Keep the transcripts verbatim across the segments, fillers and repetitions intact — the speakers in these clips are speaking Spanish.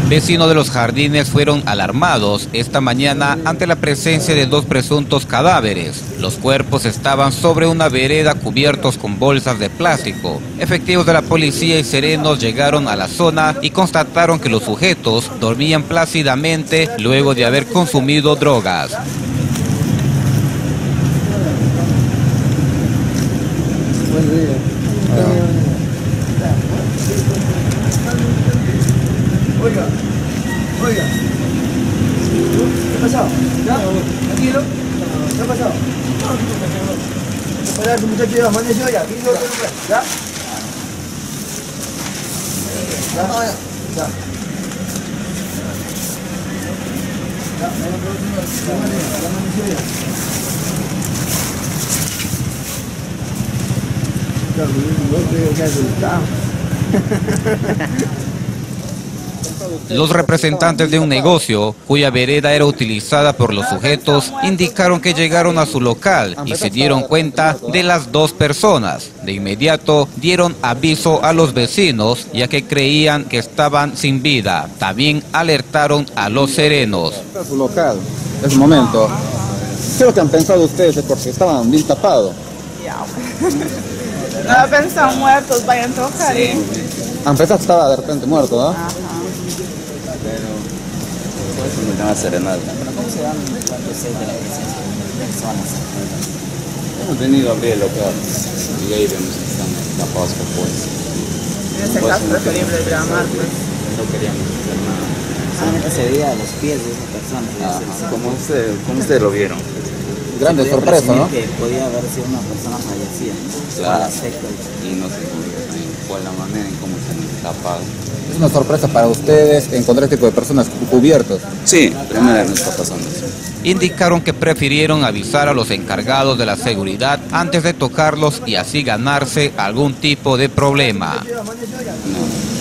Vecinos de Los Jardines fueron alarmados esta mañana ante la presencia de dos presuntos cadáveres. Los cuerpos estaban sobre una vereda cubiertos con bolsas de plástico. Efectivos de la policía y serenos llegaron a la zona y constataron que los sujetos dormían plácidamente luego de haber consumido drogas. Buen día. Ah. Oiga, oiga. ¿Qué ha pasado? ¿Ya? ¿Tranquilo? ¿Qué ha pasado? Espera, ese muchacho ya amaneció ya. ¿Ya? ¿Ya? ¿Ya? ¿Ya? ¿Ya amaneció ya? Los representantes de un negocio, cuya vereda era utilizada por los sujetos, indicaron que llegaron a su local y se dieron cuenta de las dos personas. De inmediato dieron aviso a los vecinos, ya que creían que estaban sin vida. También alertaron a los serenos. A su local, en ese momento. ¿Qué es lo que han pensado ustedes? Porque estaban bien tapados. No pensan muertos, vayan a tocar. Sí. Han pensado que estaba de repente muerto, ¿no? Ajá. Pero pues me llama serenal. Pero ¿cómo se dan cuando se de la presencia de personas? Hemos venido a abrir el local y ahí vemos que están tapados por fuerza. En este caso es preferible llamar, pues. No queríamos hacer nada. Solamente se veía los pies de esa persona. Ah, como usted, como ustedes lo vieron. Grande sorpresa, ¿no? Que podía haber sido una persona fallecida. Claro. Y no sé cuál la manera en cómo se han tapado. Es una sorpresa para ustedes encontrar este tipo de personas cubiertos. Sí, primera vez nos está pasando eso. Indicaron que prefirieron avisar a los encargados de la seguridad antes de tocarlos y así ganarse algún tipo de problema. No. No.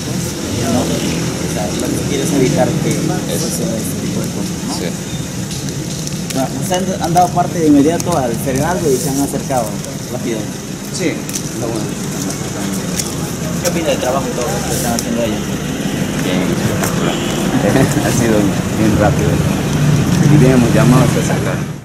O sea, lo que quieres evitar que eso sea este tipo de cosas, ¿no? Sí. Bueno, ¿ustedes han dado parte de inmediato al serenazgo y se han acercado rápido? Sí, está bueno. ¿Qué opina del trabajo todo lo que están haciendo ellos? Bien, ha sido bien rápido. Y bien hemos llamado a sacar.